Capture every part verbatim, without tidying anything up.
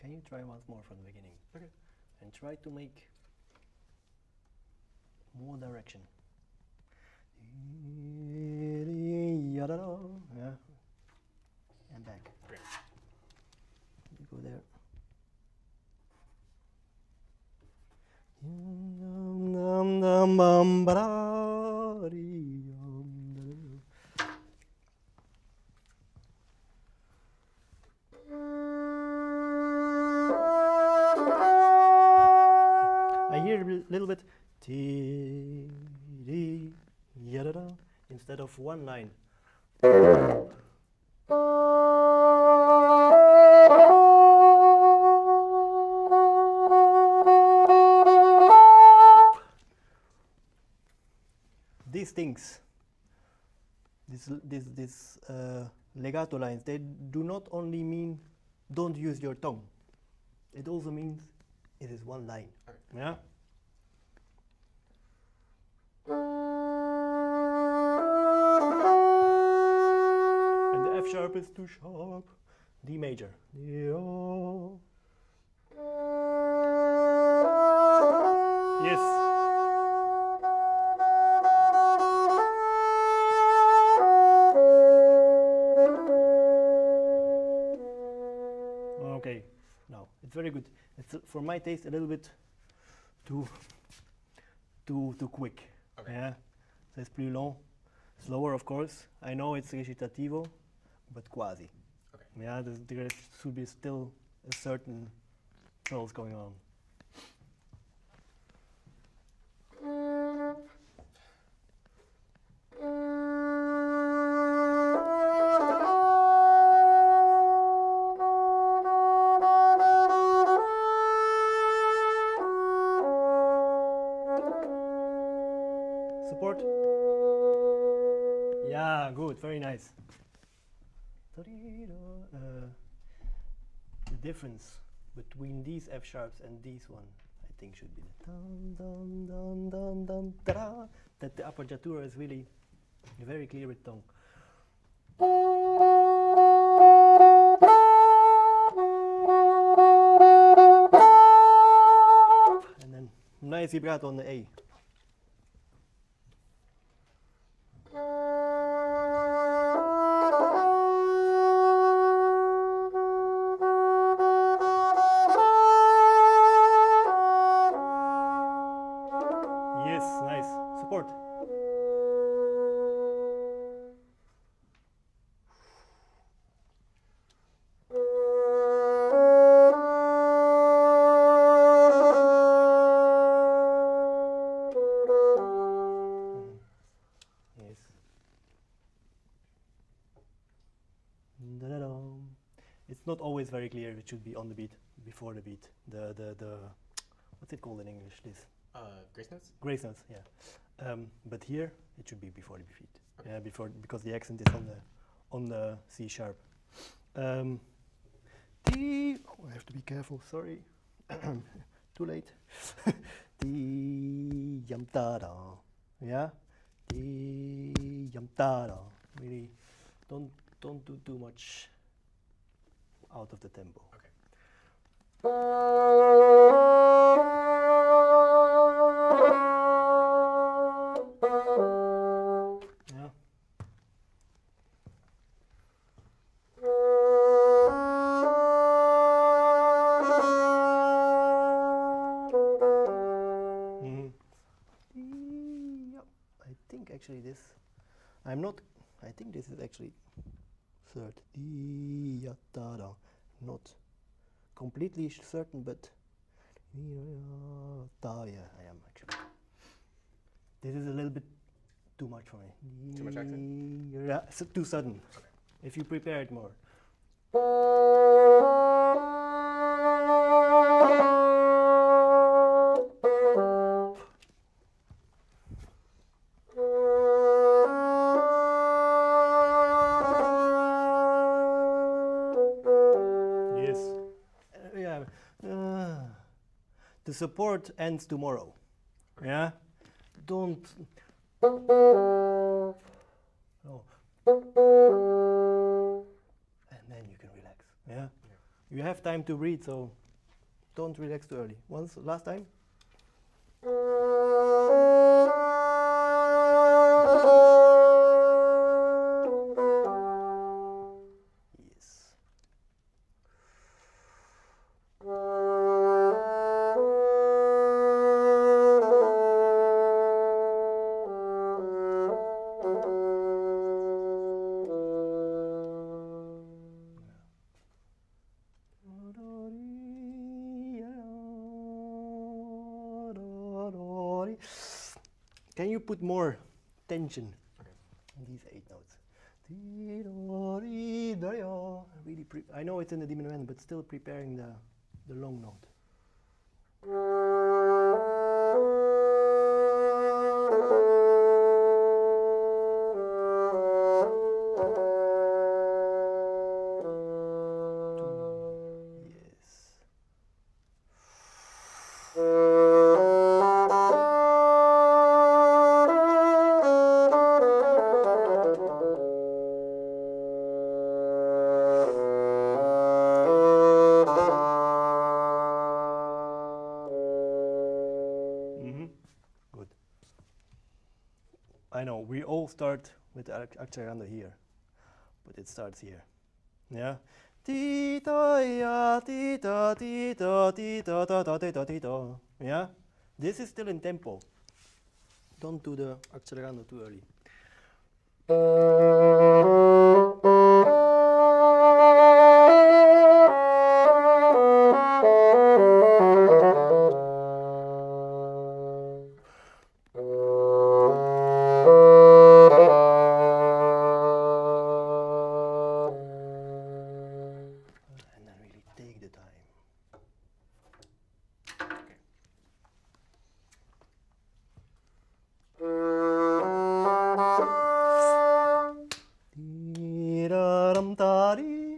Can you try once more from the beginning? Okay. And try to make more direction. Yeah. And back. Great. You go there. I hear a little bit ti di yadada instead of one line. These things, this this this uh, legato lines, they do not only mean don't use your tongue. It also means it is one line. Okay. Yeah. And the F sharp is too sharp. D major. Yes. Okay, now it's very good. It's uh, for my taste a little bit too too too quick. Okay. Yeah, so it's plus long, slower of course. I know it's recitativo, but quasi. Okay. Yeah, there's, there should be still a certain pulse going on. Support. Yeah, good, very nice. Uh, the difference between these F sharps and these one, I think, should be the dun dun dun dun dun da, that the appoggiatura is really very clear with tongue. And then nice vibrato on the A. It's not always very clear. It should be on the beat, before the beat. The the the what's it called in English? This uh, grace notes. Grace notes, yeah. Um, but here it should be before the beat. Okay. Yeah, before, because the accent is on the on the C sharp. Um, D. Oh, I have to be careful. Sorry, too late. D yam da da. Yeah. D yam da da. Really, don't don't do too much out of the tempo. Okay. Yeah. Mm. Yep. I think actually this, I'm not, I think this is actually third. Not completely certain, but yeah, I am actually. This is a little bit too much for me. Too much accent? Yeah, it's too sudden. Okay. If you prepare it more. The support ends tomorrow. Yeah? Don't. Oh. And then you can relax. Yeah? Yeah. You have time to breathe, so don't relax too early. Once, last time. Yes. Can you put more tension Okay. in these eight notes? Really, pre I know it's in the diminuendo, but still preparing the the long note. Yes. Good. I know we all start with the accerando here, but it starts here. Yeah. Yeah. This is still in tempo. Don't do the accelerando too early. And then really take the time. Dee-da-dum-da-dee.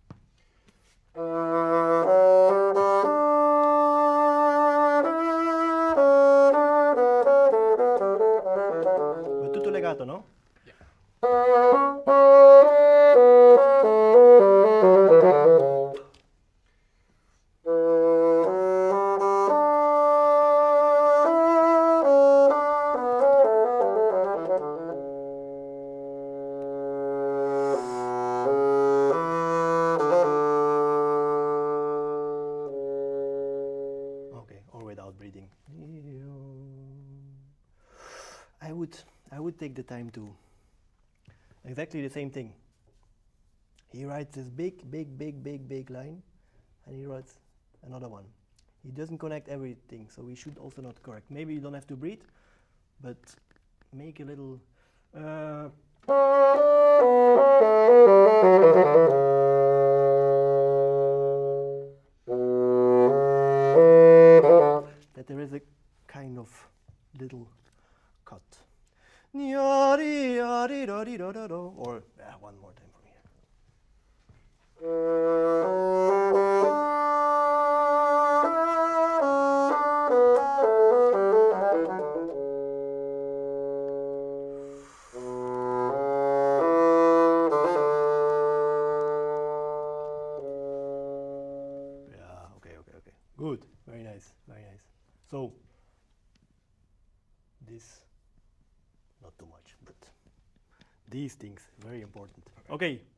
But tutto legato, no? Yeah. Okay, or without breathing. I would, I would take the time to exactly the same thing. He writes this big, big, big, big, big line, and he writes another one. He doesn't connect everything, so we should also not correct. Maybe you don't have to breathe, but make a little. Uh, that there is a kind of little cut. Or yeah, one more time from here. Yeah, okay, okay, okay. Good. Very nice, very nice. So, this, not too much, but these things, very important. Okay. Okay.